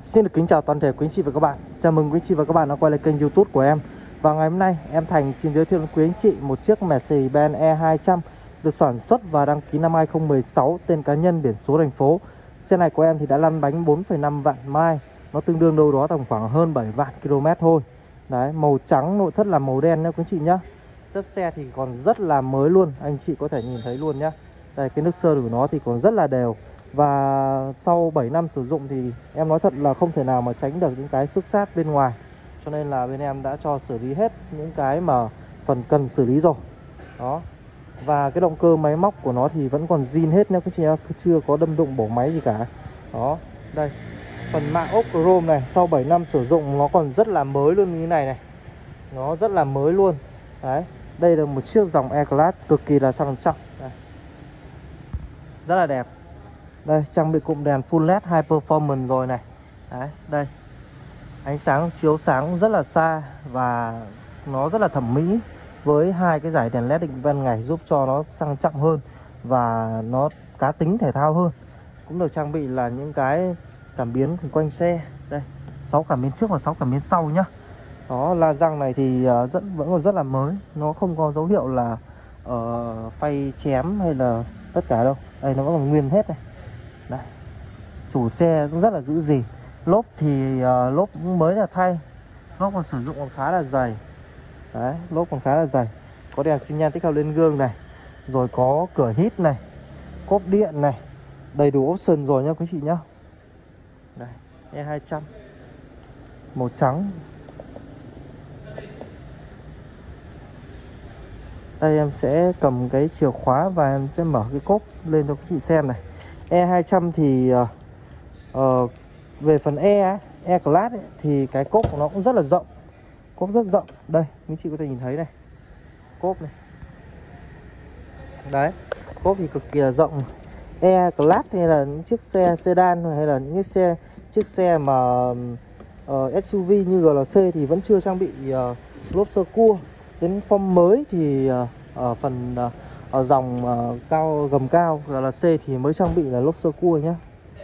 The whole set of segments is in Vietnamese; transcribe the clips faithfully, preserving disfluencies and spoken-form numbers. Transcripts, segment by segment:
Xin được kính chào toàn thể quý anh chị và các bạn. Chào mừng quý anh chị và các bạn đã quay lại kênh YouTube của em. Và ngày hôm nay em Thành xin giới thiệu đến quý anh chị một chiếc Mercedes-Benz E hai trăm được sản xuất và đăng ký năm hai không một sáu, tên cá nhân, biển số thành phố. Xe này của em thì đã lăn bánh bốn phẩy năm vạn mai, nó tương đương đâu đó tầm khoảng hơn bảy vạn km thôi. Đấy, màu trắng, nội thất là màu đen nhá quý anh chị nhá. Chất xe thì còn rất là mới luôn, anh chị có thể nhìn thấy luôn nhá. Đây, cái nước sơn của nó thì còn rất là đều. Và sau bảy năm sử dụng thì em nói thật là không thể nào mà tránh được những cái xước sát bên ngoài. Cho nên là bên em đã cho xử lý hết những cái mà phần cần xử lý rồi. Đó. Và cái động cơ máy móc của nó thì vẫn còn zin hết nhá, chưa có đâm đụng bổ máy gì cả. Đó. Đây. Phần mạ ốp chrome này, sau bảy năm sử dụng nó còn rất là mới luôn như thế này này. Nó rất là mới luôn. Đấy. Đây là một chiếc dòng E-Class cực kỳ là sang trọng. Đây. Rất là đẹp. Đây, trang bị cụm đèn full led high performance rồi này. Đấy, đây. Ánh sáng chiếu sáng rất là xa và nó rất là thẩm mỹ với hai cái dải đèn led định ban ngày giúp cho nó sang trọng hơn và nó cá tính thể thao hơn. Cũng được trang bị là những cái cảm biến quanh xe. Đây, sáu cảm biến trước và sáu cảm biến sau nhá. Đó, la răng này thì rất vẫn còn rất là mới, nó không có dấu hiệu là uh, phay chém hay là tất cả đâu. Đây, nó vẫn còn nguyên hết này. Đây. Chủ xe cũng rất là giữ gìn. Lốp thì uh, lốp cũng mới là thay. Lốp còn sử dụng còn khá là dày. Đấy, lốp còn khá là dày. Có đèn xi nhan tích hợp lên gương này. Rồi có cửa hít này, cốp điện này. Đầy đủ option rồi nha quý chị nhá. Đây, E hai trăm màu trắng. Đây em sẽ cầm cái chìa khóa và em sẽ mở cái cốp lên cho quý chị xem này. E hai trăm thì uh, uh, về phần E ấy, E-Class ấy, thì cái cốp của nó cũng rất là rộng. Cốp rất rộng. Đây, quý chị có thể nhìn thấy này. Cốp này. Đấy, cốp thì cực kỳ là rộng. E-Class hay là những chiếc xe sedan hay là những chiếc xe chiếc xe mà uh, ét u vê như giê lờ xê thì vẫn chưa trang bị uh, lốp sơ cua. Đến form mới thì uh, ở phần uh, ở dòng uh, cao gầm cao giê lờ xê thì mới trang bị là lốp sơ cua nhá.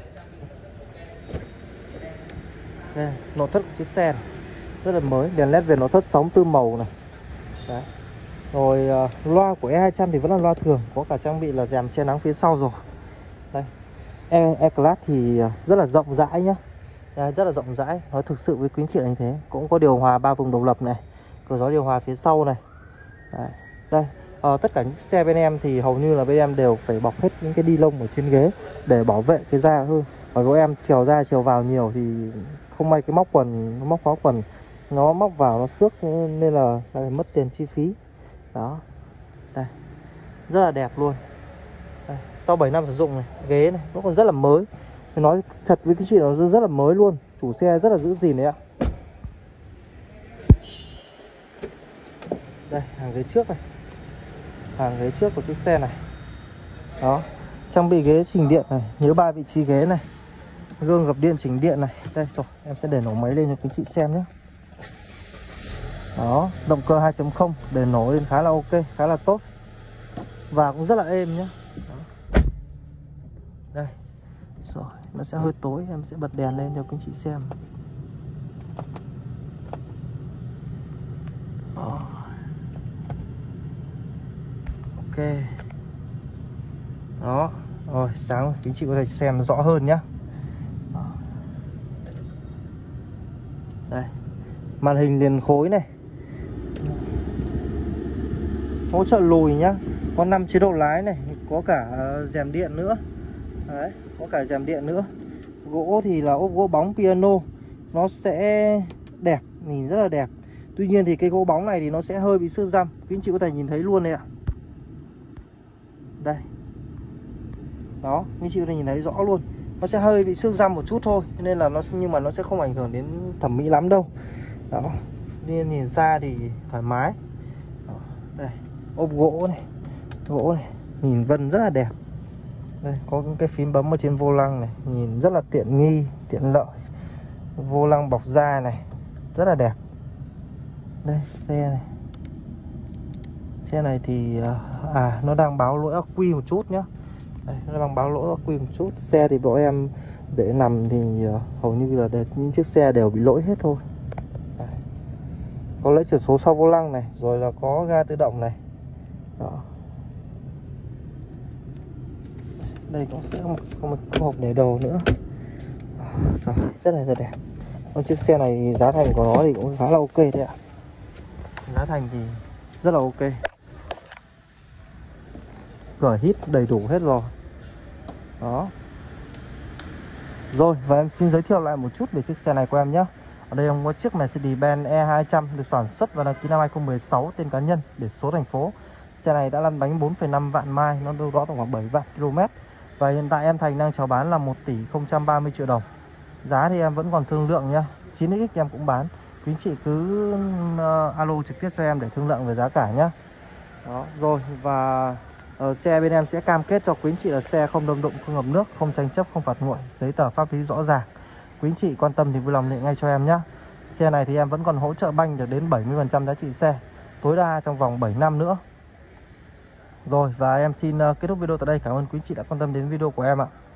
Đây, nội thất của chiếc xe này rất là mới, đèn led về nội thất sáu mươi tư màu này. Đấy. Rồi uh, loa của E hai trăm thì vẫn là loa thường, có cả trang bị là rèm che nắng phía sau rồi. Đây. E-Class thì rất là rộng rãi nhá. Đây, rất là rộng rãi, nói thực sự với quý anh chị là như thế. Cũng có điều hòa ba vùng độc lập này, cửa gió điều hòa phía sau này. Đấy. Đây, à, tất cả những xe bên em thì hầu như là bên em đều phải bọc hết những cái ni lông ở trên ghế để bảo vệ cái da hơn. Bởi vì em trèo ra trèo vào nhiều thì không may cái móc quần, móc khóa quần nó móc vào nó xước nên là lại mất tiền chi phí. Đó. Đây. Rất là đẹp luôn. Đây. Sau bảy năm sử dụng này, ghế này nó còn rất là mới. Tôi nói thật với các chị nó rất là mới luôn. Chủ xe rất là giữ gìn đấy ạ. Đây, hàng ghế trước này. Hàng ghế trước của chiếc xe này. Đó. Trang bị ghế chỉnh điện này, nhớ ba vị trí ghế này. Gương gập điện chỉnh điện này. Đây rồi, em sẽ để nổ máy lên cho quý chị xem nhé. Đó, động cơ hai chấm không để nổ lên khá là ok, khá là tốt. Và cũng rất là êm nhé. Đó. Đây. Rồi, nó sẽ hơi tối, em sẽ bật đèn lên cho quý chị xem. Đó. Ok. Đó. Rồi, sáng quý chị có thể xem rõ hơn nhé. Đây. Màn hình liền khối này. Hỗ trợ lùi nhá. Có năm chế độ lái này, có cả rèm điện nữa. Đấy, có cả rèm điện nữa. Gỗ thì là ốp gỗ bóng piano. Nó sẽ đẹp, nhìn rất là đẹp. Tuy nhiên thì cái gỗ bóng này thì nó sẽ hơi bị xước răm. Quý anh chị có thể nhìn thấy luôn này ạ. Đây. Đó, quý anh chị có thể nhìn thấy rõ luôn. Nó sẽ hơi bị xước răm một chút thôi, nên là nó nhưng mà nó sẽ không ảnh hưởng đến thẩm mỹ lắm đâu. Đó. Nên nhìn xa thì thoải mái. Đó. Đây, ốp gỗ này. Gỗ này, nhìn vân rất là đẹp. Đây, có cái phím bấm ở trên vô lăng này, nhìn rất là tiện nghi, tiện lợi. Vô lăng bọc da này, rất là đẹp. Đây, xe này. Xe này thì à nó đang báo lỗi ắc quy một chút nhá. Đây, nó đang báo lỗi ắc quy một chút. Xe thì bọn em Để nằm thì uh, hầu như là để, những chiếc xe đều bị lỗi hết thôi. Đây. Có lẫy chìa số sau vô lăng này, rồi là có ga tự động này. Đó. Đây cũng sẽ có một, có một hộp để đồ nữa. À, rồi, rất là, rất đẹp. Còn chiếc xe này thì giá thành của nó thì cũng khá là ok đấy ạ. Giá thành thì rất là ok. Cửa hít đầy đủ hết rồi. Đó. Rồi, và em xin giới thiệu lại một chút về chiếc xe này của em nhé. Ở đây em có chiếc Mercedes-Benz E hai trăm được sản xuất và đăng ký năm hai không một sáu, tên cá nhân, biển số thành phố. Xe này đã lăn bánh bốn phẩy năm vạn mai, nó đâu đó khoảng bảy vạn ki lô mét. Và hiện tại em Thành đang chào bán là một tỷ không trăm ba mươi triệu đồng. Giá thì em vẫn còn thương lượng nhá. chín ích em cũng bán. Quý anh chị cứ uh, alo trực tiếp cho em để thương lượng về giá cả nhá. Đó, rồi và uh, xe bên em sẽ cam kết cho quý anh chị là xe không đâm đụng, không ngập nước, không tranh chấp, không phạt nguội, giấy tờ pháp lý rõ ràng. Quý anh chị quan tâm thì vui lòng liên ngay cho em nhé. Xe này thì em vẫn còn hỗ trợ banh được đến bảy mươi phần trăm giá trị xe, tối đa trong vòng bảy năm nữa. Rồi và em xin uh, kết thúc video tại đây. Cảm ơn quý anh chị đã quan tâm đến video của em ạ.